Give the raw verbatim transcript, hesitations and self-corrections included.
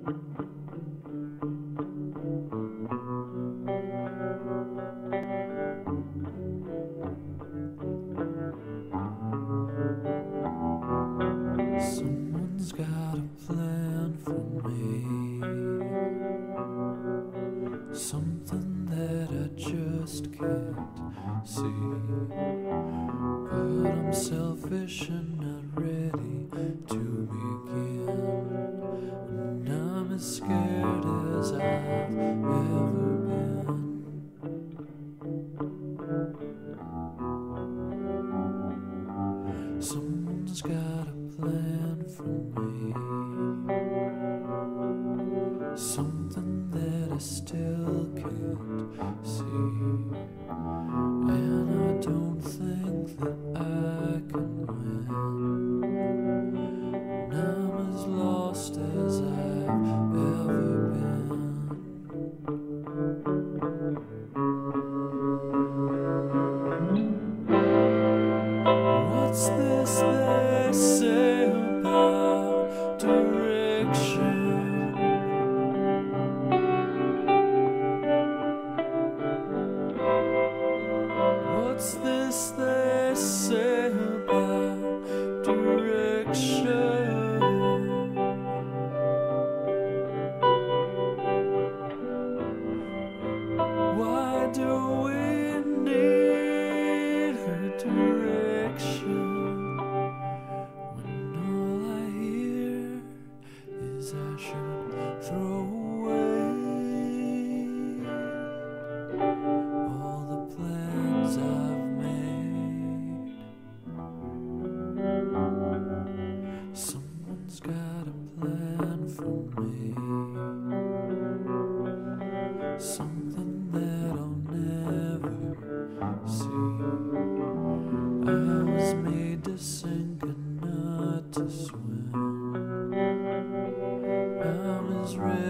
Someone's got a plan for me, something that I just can't see. But I'm selfish and not ready to begin, and I'm as scared as I've ever been. Someone's got a plan for me, something that I still can't see, and I don't think that I can win, and I'm as lost as I've ever been. What's this they say about direction? What's this they say about direction? Why do we need her direction when all I hear is I should throw away all the plans I've made? Someone's got a plan for me, something that I'll never see. I was made to sink and not to swim. I'm as ready